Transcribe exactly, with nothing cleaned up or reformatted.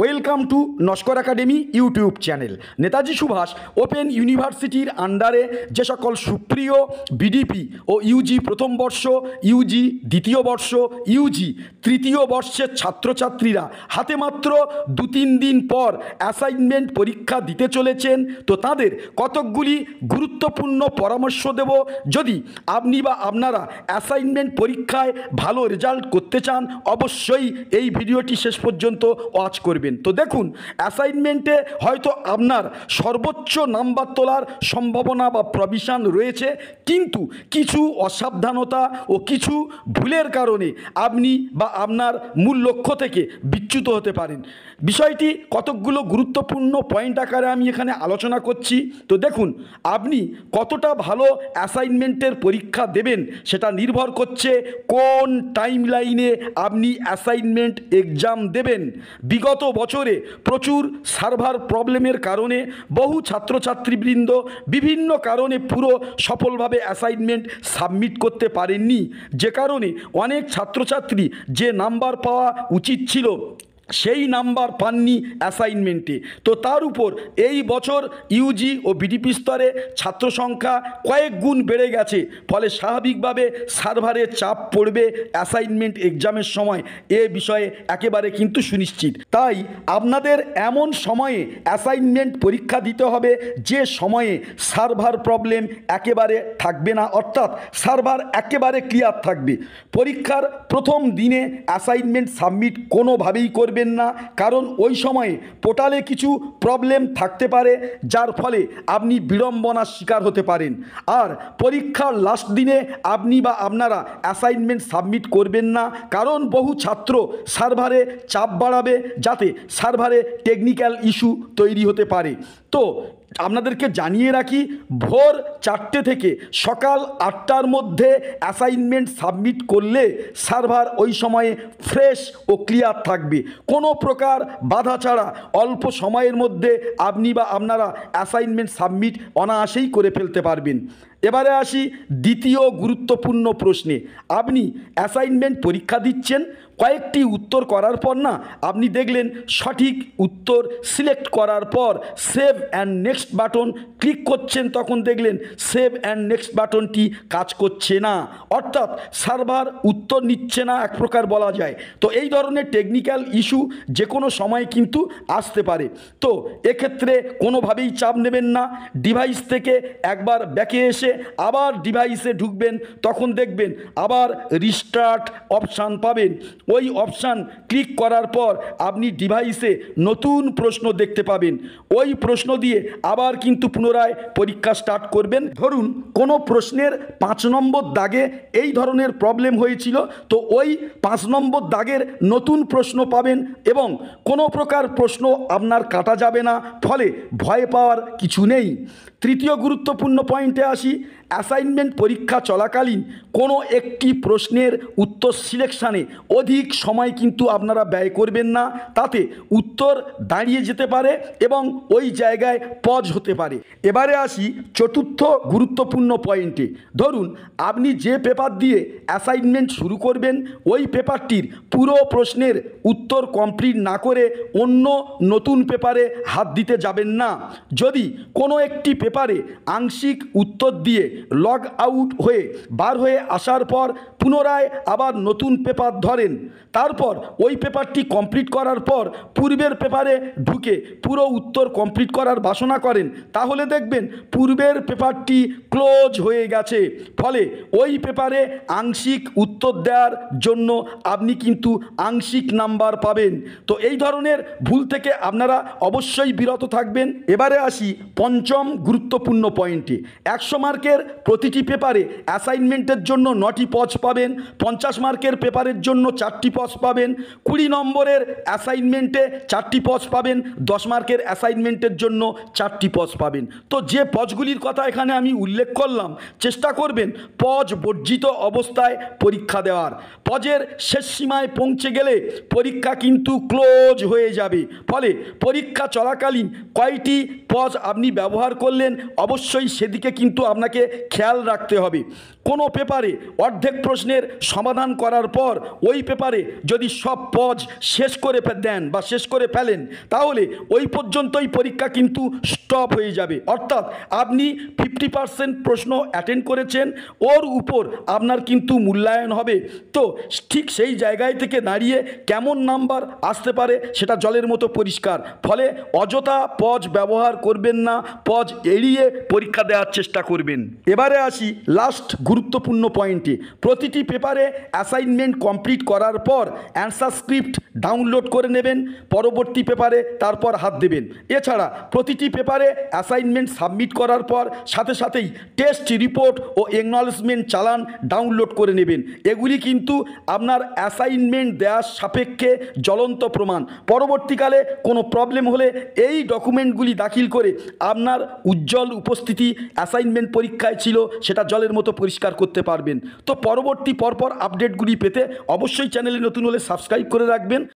Welcome to Naskar Academy YouTube channel. Netaji Subhash Open ইউনিভার্সিটির আন্ডারে যে সকল সুপ্রিয় বিডিপি ও ইউজি প্রথম বর্ষ, ইউজি দ্বিতীয় বর্ষ, ইউজি তৃতীয় বর্ষের ছাত্রছাত্রীরা হাতে মাত্র দু তিন দিন পর অ্যাসাইনমেন্ট পরীক্ষা দিতে চলেছেন, তো তাদের কতকগুলি গুরুত্বপূর্ণ পরামর্শ দেব। যদি আপনি বা আপনারা অ্যাসাইনমেন্ট পরীক্ষায় ভালো রেজাল্ট করতে চান, অবশ্যই এই ভিডিওটি শেষ পর্যন্ত ওয়াচ করবেন। তো দেখুন, অ্যাসাইনমেন্টে হয়তো আপনার সর্বোচ্চ নাম্বার তোলার সম্ভাবনা বা প্রভিশন রয়েছে, কিন্তু কিছু অসাবধানতা ও কিছু ভুলের কারণে আপনি বা আপনার মূল লক্ষ্য থেকে বিচ্যুত হতে পারেন। বিষয়টি কতকগুলো গুরুত্বপূর্ণ পয়েন্ট আকারে আমি এখানে আলোচনা করছি। তো দেখুন, আপনি কতটা ভালো অ্যাসাইনমেন্টের পরীক্ষা দেবেন সেটা নির্ভর করছে কোন টাইম লাইনে আপনি অ্যাসাইনমেন্ট এক্সাম দেবেন। বিগত বছরে প্রচুর সার্ভার প্রবলেমের কারণে বহু ছাত্রছাত্রীবৃন্দ বিভিন্ন কারণে পুরো সফলভাবে অ্যাসাইনমেন্ট সাবমিট করতে পারেননি, যে কারণে অনেক ছাত্রছাত্রী যে নাম্বার পাওয়া উচিত ছিল সেই নাম্বার পাননি অ্যাসাইনমেন্টে। তো তার উপর এই বছর ইউজি ও বিডিপি স্তরে ছাত্র সংখ্যা কয়েক গুণ বেড়ে গেছে, ফলে স্বাভাবিকভাবে সার্ভারে চাপ পড়বে অ্যাসাইনমেন্ট এক্সামের সময়, এ বিষয়ে একেবারে কিন্তু সুনিশ্চিত। তাই আপনাদের এমন সময়ে অ্যাসাইনমেন্ট পরীক্ষা দিতে হবে যে সময়ে সার্ভার প্রবলেম একেবারে থাকবে না, অর্থাৎ সার্ভার একেবারে ক্লিয়ার থাকবে। পরীক্ষার প্রথম দিনে অ্যাসাইনমেন্ট সাবমিট কোনোভাবেই করবে না, কারণ ওই সময়ে পোর্টালে কিছু প্রবলেম থাকতে পারে, যার ফলে আপনি বিড়ম্বনার শিকার হতে পারেন। আর পরীক্ষার লাস্ট দিনে আপনি বা আপনারা অ্যাসাইনমেন্ট সাবমিট করবেন না, কারণ বহু ছাত্র সার্ভারে চাপ বাড়াবে, যাতে সার্ভারে টেকনিক্যাল ইস্যু তৈরি হতে পারে। তো আপনাদেরকে জানিয়ে রাখি, ভোর চারটে থেকে সকাল আটটার মধ্যে অ্যাসাইনমেন্ট সাবমিট করলে সার্ভার ওই সময়ে ফ্রেশ ও ক্লিয়ার থাকবে। কোনো প্রকার বাধা ছাড়া অল্প সময়ের মধ্যে আপনি বা আপনারা অ্যাসাইনমেন্ট সাবমিট অনায়াসেই করে ফেলতে পারবেন। এবারে আসি দ্বিতীয় গুরুত্বপূর্ণ প্রশ্নে। আপনি অ্যাসাইনমেন্ট পরীক্ষা দিচ্ছেন, কয়েকটি উত্তর করার পর না আপনি দেখলেন সঠিক উত্তর সিলেক্ট করার পর save and next button click করছেন, তখন দেখলেন সেভ অ্যান্ড নেক্সট বাটনটি কাজ করছে না, অর্থাৎ সার্ভার উত্তর নিচ্ছে না এক প্রকার বলা যায়। তো এই ধরনের টেকনিক্যাল ইস্যু যে কোনো সময় কিন্তু আসতে পারে। তো এক্ষেত্রে কোনোভাবেই চাপ নেবেন না, ডিভাইস থেকে একবার ব্যাকে এসে আবার ডিভাইসে ঢুকবেন, তখন দেখবেন আবার রিস্টার্ট অপশান পাবেন। ওই অপশান ক্লিক করার পর আপনি ডিভাইসে নতুন প্রশ্ন দেখতে পাবেন, ওই প্রশ্ন দিয়ে আবার কিন্তু পুনরায় পরীক্ষা স্টার্ট করবেন। ধরুন কোনো প্রশ্নের পাঁচ নম্বর দাগে এই ধরনের প্রবলেম হয়েছিল, তো ওই পাঁচ নম্বর দাগের নতুন প্রশ্ন পাবেন এবং কোনো প্রকার প্রশ্ন আপনার কাটা যাবে না, ফলে ভয় পাওয়ার কিছু নেই। তৃতীয় গুরুত্বপূর্ণ পয়েন্টে আসি। অ্যাসাইনমেন্ট পরীক্ষা চলাকালীন কোনো একটি প্রশ্নের উত্তর সিলেকশানে অধিক সময় কিন্তু আপনারা ব্যয় করবেন না, তাতে উত্তর দাঁড়িয়ে যেতে পারে এবং ওই জায়গায় পজ হতে পারে। এবারে আসি চতুর্থ গুরুত্বপূর্ণ পয়েন্টে। ধরুন আপনি যে পেপার দিয়ে অ্যাসাইনমেন্ট শুরু করবেন, ওই পেপারটির পুরো প্রশ্নের উত্তর কমপ্লিট না করে অন্য নতুন পেপারে হাত দিতে যাবেন না। যদি কোনো একটি পেপারে আংশিক উত্তর দিয়ে লগ আউট হয়ে বার হয়ে আসার পর পুনরায় আবার নতুন পেপার ধরেন, তারপর ওই পেপারটি কমপ্লিট করার পর পূর্বের পেপারে ঢুকে পুরো উত্তর কমপ্লিট করার বাসনা করেন, তাহলে দেখবেন পূর্বের পেপারটি ক্লোজ হয়ে গেছে, ফলে ওই পেপারে আংশিক উত্তর দেওয়ার জন্য আপনি কিন্তু আংশিক নাম্বার পাবেন। তো এই ধরনের ভুল থেকে আপনারা অবশ্যই বিরত থাকবেন। এবারে আসি পঞ্চম গুরুত্বপূর্ণ পয়েন্টে। একশো মার্কের প্রতিটি পেপারে অ্যাসাইনমেন্টের জন্য নটি পজ পাবেন, পঞ্চাশ মার্কের পেপারের জন্য চারটি পজ পাবেন, কুড়ি নম্বরের অ্যাসাইনমেন্টে চারটি পজ পাবেন, দশ মার্কের অ্যাসাইনমেন্টের জন্য চারটি পজ পাবেন। তো যে পজগুলির কথা এখানে আমি উল্লেখ করলাম, চেষ্টা করবেন পজ বর্জিত অবস্থায় পরীক্ষা দেওয়ার। পজের শেষ সীমায় পৌঁছে গেলে পরীক্ষা কিন্তু ক্লোজ হয়ে যাবে, ফলে পরীক্ষা চলাকালীন কয়টি পজ আপনি ব্যবহার করলেন অবশ্যই সেদিকে কিন্তু আপনাকে খেয়াল রাখতে হবে। কোনো পেপারে অর্ধেক প্রশ্নের সমাধান করার পর ওই পেপারে যদি সব পজ শেষ করে দেন বা শেষ করে ফেলেন, তাহলে ওই পর্যন্তই পরীক্ষা কিন্তু স্টপ হয়ে যাবে। অর্থাৎ আপনি ফিফটি পার্সেন্ট প্রশ্ন অ্যাটেন্ড করেছেন, ওর উপর আপনার কিন্তু মূল্যায়ন হবে। তো ঠিক সেই জায়গায় থেকে দাঁড়িয়ে কেমন নাম্বার আসতে পারে সেটা জলের মতো পরিষ্কার। ফলে অযথা পজ ব্যবহার করবেন না, পজ এড়িয়ে পরীক্ষা দেওয়ার চেষ্টা করবেন। এবারে আসি লাস্ট গুরুত্বপূর্ণ পয়েন্টে। প্রতিটি পেপারে অ্যাসাইনমেন্ট কমপ্লিট করার পর অ্যান্সার স্ক্রিপ্ট ডাউনলোড করে নেবেন, পরবর্তী পেপারে তারপর হাত দেবেন। এছাড়া প্রতিটি পেপারে অ্যাসাইনমেন্ট সাবমিট করার পর সাথে সাথেই টেস্ট রিপোর্ট ও একনলেজমেন্ট চালান ডাউনলোড করে নেবেন। এগুলি কিন্তু আপনার অ্যাসাইনমেন্ট দেওয়ার সাপেক্ষে জ্বলন্ত প্রমাণ। পরবর্তীকালে কোনো প্রবলেম হলে এই ডকুমেন্টগুলি দাখিল করে আপনার উজ্জ্বল উপস্থিতি অ্যাসাইনমেন্ট পরীক্ষায় ছিল সেটা জলের মতো পরিষ্কার করতে পারবেন। তো পরবর্তী পরপর আপডেটগুলি পেতে অবশ্যই চ্যানেলে নতুন হলে সাবস্ক্রাইব করে রাখবেন।